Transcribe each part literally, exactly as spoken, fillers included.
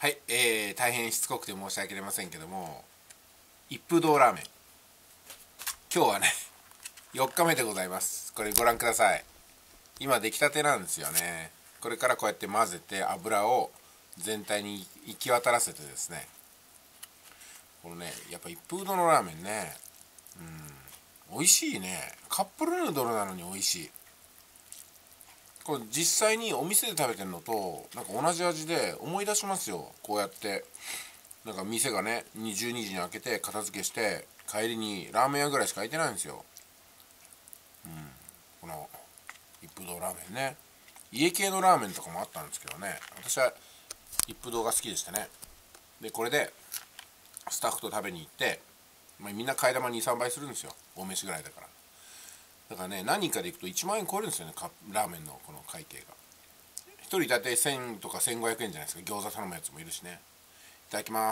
はい、えー、大変しつこくて申し訳ありませんけども、一風堂ラーメン、今日はねよっかめでございます。これご覧ください。今出来たてなんですよね。これからこうやって混ぜて油を全体に行き渡らせてですね、このねやっぱ一風堂のラーメンね、うん美味しいね。カップヌードルなのに美味しい。これ実際にお店で食べてるのとなんか同じ味で思い出しますよ。こうやってなんか店がねじゅうにじに開けて片付けして帰りにラーメン屋ぐらいしか開いてないんですよ。うんこの一風堂ラーメンね、家系のラーメンとかもあったんですけどね、私は一風堂が好きでしたね。でこれでスタッフと食べに行って、まあ、みんな替え玉にさんばいするんですよ、大飯ぐらいだから。だからね何人かで行くといちまんえん超えるんですよね、カップラーメンのこの会計が。ひとり大体せんとかせんごひゃくえんじゃないですか。餃子頼むやつもいるしね。いただきます。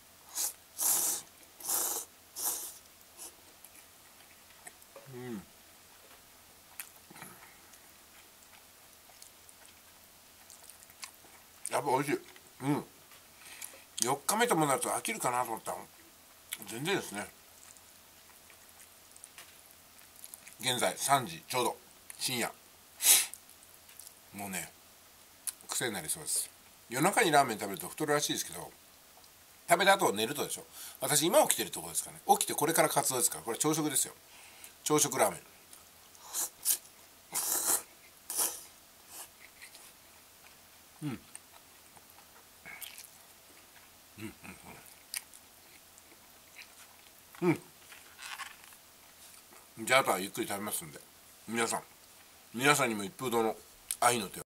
うんやっぱ美味しい。うんよっかめともなると飽きるかなと思ったら全然ですね。現在さんじちょうど、深夜。もうね癖になりそうです。夜中にラーメン食べると太るらしいですけど、食べた後寝るとでしょ。私今起きてるとこですからね。起きてこれから活動ですから、これ朝食ですよ。朝食ラーメン。うんうんじゃああとはゆっくり食べますんで、皆さん皆さんにも一風堂の愛の手を